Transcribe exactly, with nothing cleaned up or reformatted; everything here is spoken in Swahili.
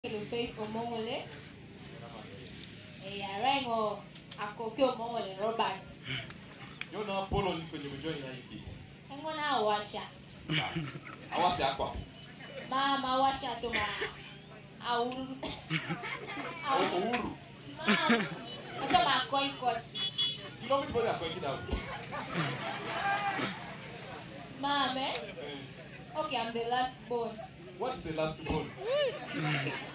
Lupe omongole. Eh, arengo akoke omongole Robert. Yo na Apollo ni kwenye mjoni ya hiki. Engo na awasha. Awasha hapa. Mama awasha to ma. Au. Au uhuru. Mama. Ato ma koi kosi. You know me for that koi kidao. Mama. Okay, I'm the last born. What's the last one?